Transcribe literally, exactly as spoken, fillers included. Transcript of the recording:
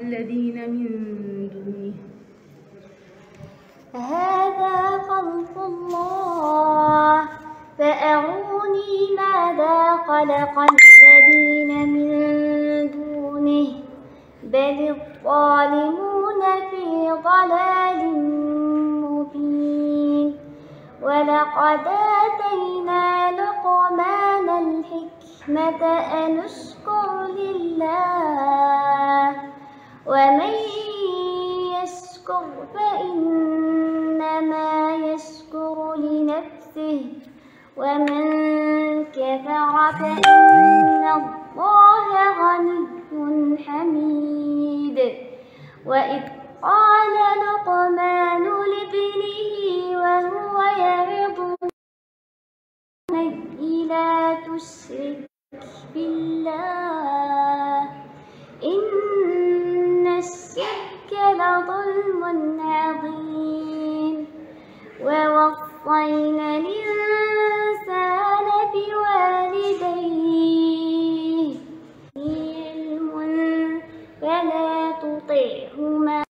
الذين من دونه. هذا خلق الله فأروني ماذا خلق الذين من دونه بل الظالمون في ضلال مبين. ولقد آتينا لقمان الحكمة أن اشكر لله ومن يشكر فإنما يشكر لنفسه ومن كفر فإن الله غني حميد. وإذ قال لقمان لابنه وهو يعظه لا تشرك بالله إن الشرك لظلم عظيم. ووصينا